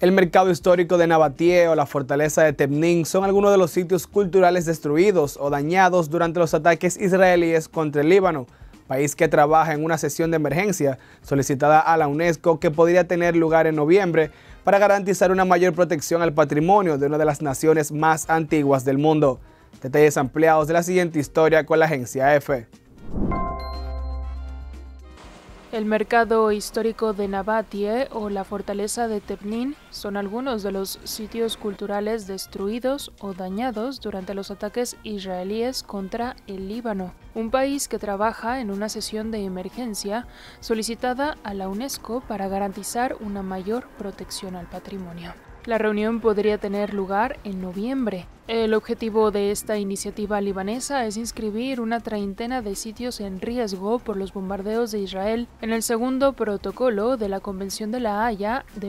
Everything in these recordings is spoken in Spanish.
El mercado histórico de Nabatie o la fortaleza de Tebnin son algunos de los sitios culturales destruidos o dañados durante los ataques israelíes contra el Líbano, país que trabaja en una sesión de emergencia solicitada a la UNESCO que podría tener lugar en noviembre para garantizar una mayor protección al patrimonio de una de las naciones más antiguas del mundo. Detalles ampliados de la siguiente historia con la agencia EFE. El mercado histórico de Nabatie o la fortaleza de Tebnin son algunos de los sitios culturales destruidos o dañados durante los ataques israelíes contra el Líbano, un país que trabaja en una sesión de emergencia solicitada a la UNESCO para garantizar una mayor protección al patrimonio. La reunión podría tener lugar en noviembre. El objetivo de esta iniciativa libanesa es inscribir una treintena de sitios en riesgo por los bombardeos de Israel en el segundo protocolo de la Convención de La Haya de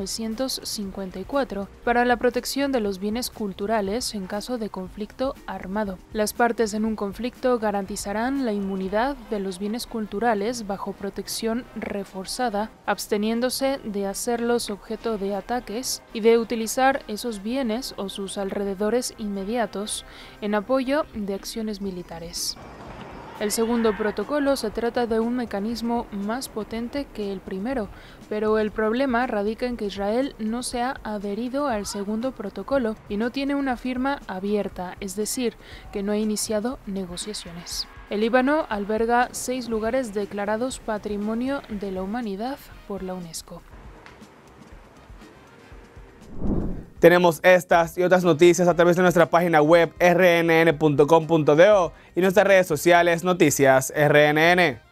1954 para la protección de los bienes culturales en caso de conflicto armado. Las partes en un conflicto garantizarán la inmunidad de los bienes culturales bajo protección reforzada, absteniéndose de hacerlos objeto de ataques y de utilizar esos bienes o sus alrededores inmediatos en apoyo de acciones militares. El segundo protocolo se trata de un mecanismo más potente que el primero, pero el problema radica en que Israel no se ha adherido al segundo protocolo y no tiene una firma abierta, es decir, que no ha iniciado negociaciones. El Líbano alberga 6 lugares declarados Patrimonio de la Humanidad por la UNESCO. Tenemos estas y otras noticias a través de nuestra página web rnn.com.do y nuestras redes sociales Noticias RNN.